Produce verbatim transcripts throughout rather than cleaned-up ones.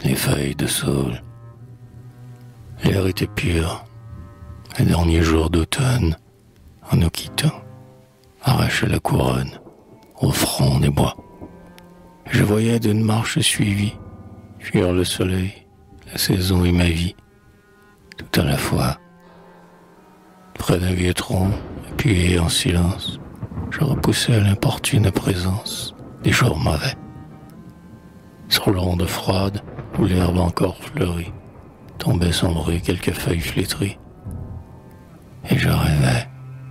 les feuilles de saule. L'air était pur, les derniers jours d'automne, en nous quittant, arrachaient la couronne au front des bois. Je voyais d'une marche suivie fuir le soleil, la saison et ma vie, tout à la fois. Près d'un vieux tronc, appuyé en silence, je repoussais l'importune présence des jours mauvais. Sur l'onde froide, où l'herbe encore fleurie, tombaient sans bruit quelques feuilles flétries. Et je rêvais,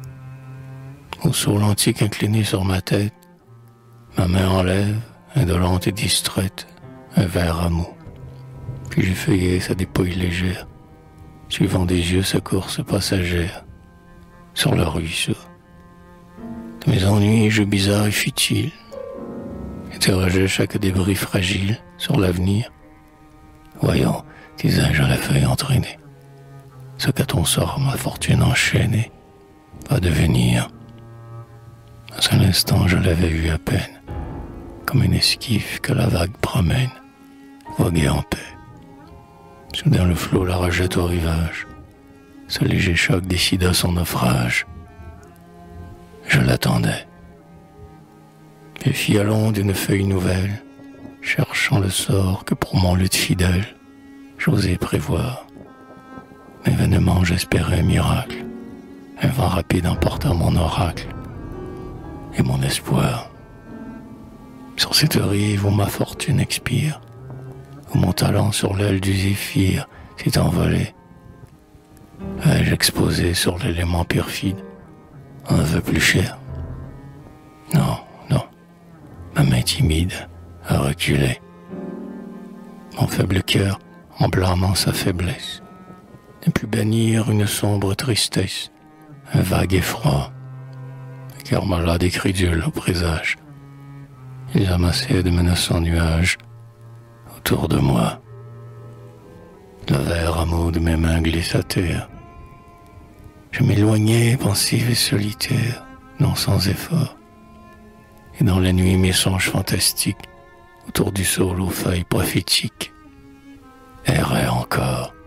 au saule antique incliné sur ma tête, ma main enlève, indolente et distraite, un vert rameau. Puis j'effeuillais sa dépouille légère, suivant des yeux sa course passagère, sur le ruisseau. De mes ennuis, jeux bizarres et futiles, interrogeais chaque débris fragile sur l'avenir. Voyons, disais-je à la feuille entraînée, ce qu'à ton sort ma fortune enchaînée va devenir. Dans un instant, je l'avais vu à peine, comme une esquif que la vague promène, voguer en paix. Soudain le flot la rejette au rivage. Ce léger choc décida son naufrage. Je l'attendais. Et fis à l'onde une feuille nouvelle, cherchant le sort que pour mon lutte fidèle, j'osais prévoir. Mais vainement j'espérais un miracle. Un vent rapide emporta mon oracle et mon espoir. Sur cette rive où ma fortune expire, où mon talent sur l'aile du zéphyr s'est envolé, ai-je exposé sur l'élément perfide un vœu plus cher? Non, non, ma main timide a reculé. Mon faible cœur, en blâmant sa faiblesse, ne put bannir une sombre tristesse, un vague effroi. Le cœur malade et crédule au présage, ils amassaient de menaçants nuages autour de moi. Le vert rameau de mes mains glisse à terre. Je m'éloignais, pensif et solitaire, non sans effort. Et dans la nuit, mes songes fantastiques, autour du saule aux feuilles prophétiques, erraient encore.